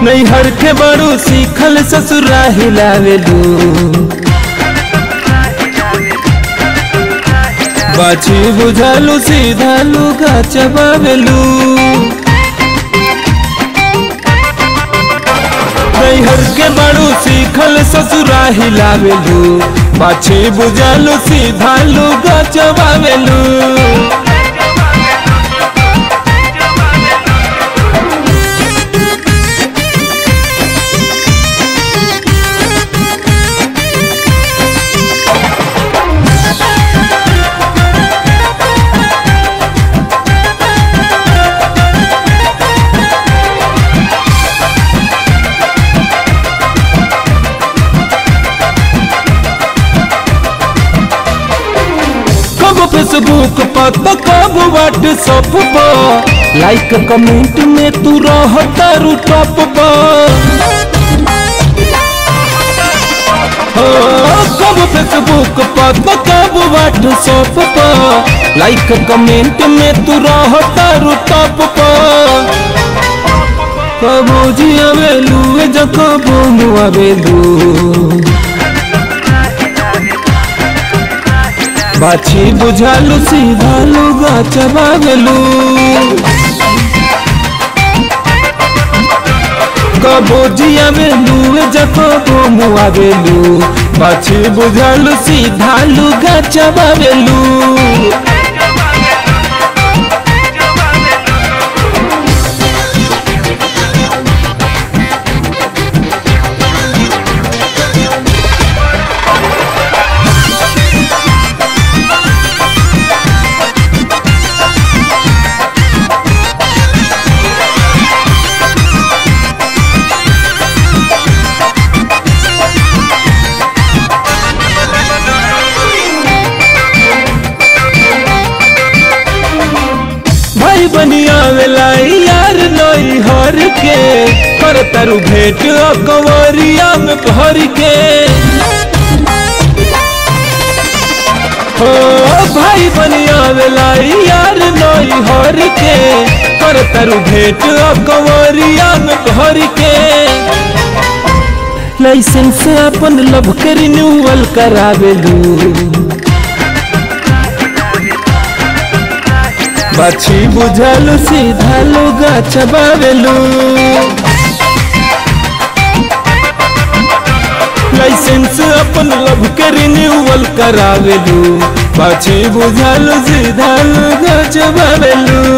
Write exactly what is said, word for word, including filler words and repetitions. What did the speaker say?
नैहर के बड़ू सीखल ससुरा हिलावेलू बाछी बुझालू सीधा लुगा चबावेलू नैहर के बड़ू सीखल ससुरा हिलावेलू बाछी बुझालू सीधा लुगा चबावेलू फेसबुक पर तो कब व्हाट्सएप पर लाइक कमेंट में तू रहता रू टॉप पर कब फेसबुक पर तो कब व्हाट्सएप पर लाइक कमेंट में तू रहता रू टॉप पर कबो जी आवेलू जो कबो मुआवेलू बाछी बुझालू सीधा लुगा चबावेलू कबो जियावेलू जकबो मुआवेलू बाछी बुझालू सीधा लुगा चबावेलू बनिया वेला यार नई हर के पर तरु भेंट कंवरिया में भर के हो भाई बनिया वेला यार नई हर के पर तरु भेंट कंवरिया में भर के लाइसेंस अपन लब के रिन्यूअल करावेलू बाछी बुझालू सीधा लुगा चबावेलू लाइसेंस अपन लब के रिन्यूअल करावेलू बाछी बुझालू सीधा लुगा चबावेलू।